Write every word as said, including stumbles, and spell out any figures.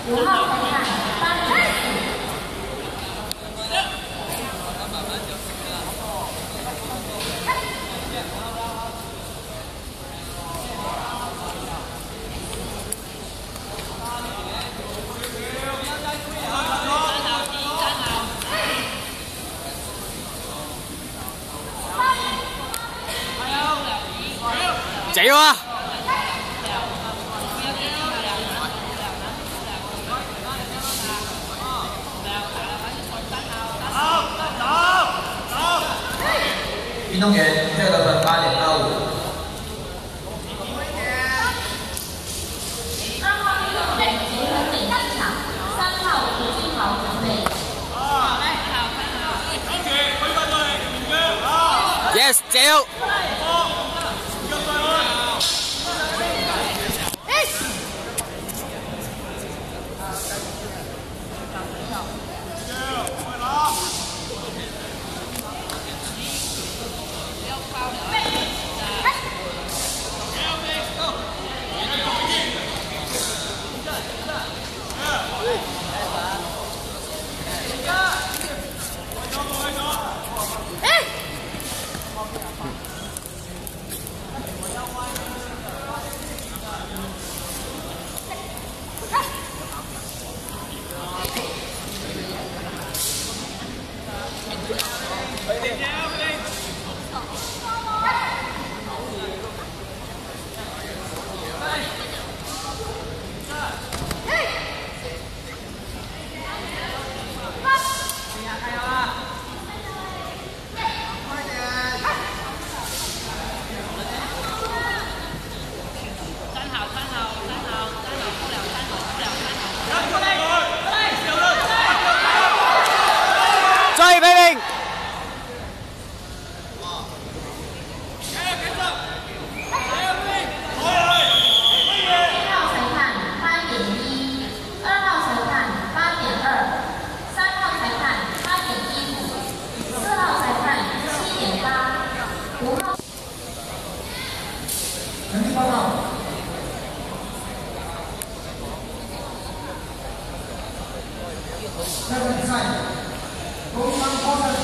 五号裁判八比四。 加油啊！ 运动员这个分八点二五。 二号运动员结合北机场，三号胡俊豪准备。 Yes， 加油！ 追平平。 一号裁判八点一，二号裁判八点二，三号裁判八点一五，四号裁判七点八，五号。 成绩报告。这个比赛。 东方高山。